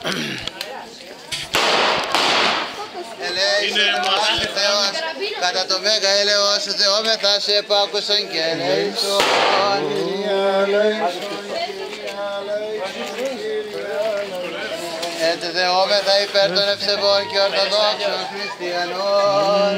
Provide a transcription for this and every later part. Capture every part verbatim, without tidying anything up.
Ελέησον Θεός, κατά το μέγα έλεος σου Θεόμεθα σε επάκουσον και ελέησον. Έτσι δεόμεθα υπέρ των ευσεβών και ορθοδόξων χριστιανών.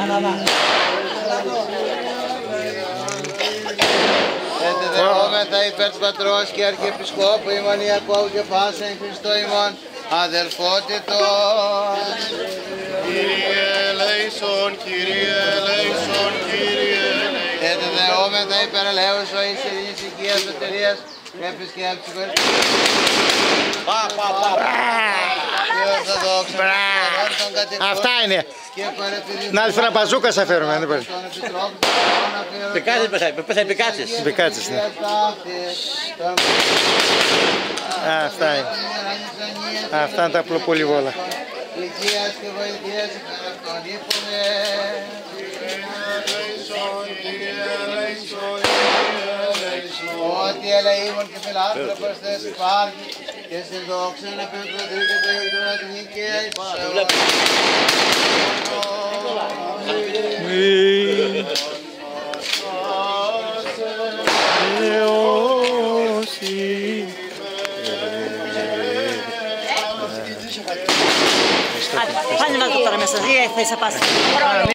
Έτσι δεόμεθα υπέρ του Πατρός και Αρχιεπισκόπου ημών Ιακώβου και πάσεν Χριστό ημών αδελφότητος. Κύριε ελέησον, Κύριε ελέησον, Κύριε ελέησον. Έτσι δεόμεθα υπέρ ελέους ζωής, ειρήνης, οικίας, σωτηρίας και επισκέψης χωρίς. Πα, πα, πα. Αυτά είναι. Να άλλη φορά μπαζούκα θα φέρουμε. Πικάτσες πέσα, πικάτσες. Πικάτσες, ναι. Αυτά είναι. Αυτά είναι τα πλοπολιβόλα. Υγείας και βοηθείας υπέρ αυτών ύπουμε. Ότι ελεήμων και φιλάνθρωπος θες υπάρχει και στην δόξα να πεντροδρεί και το ίδιο την οικία υπάρω. Πάνε να το τώρα μέσα, θα είσαι πάση.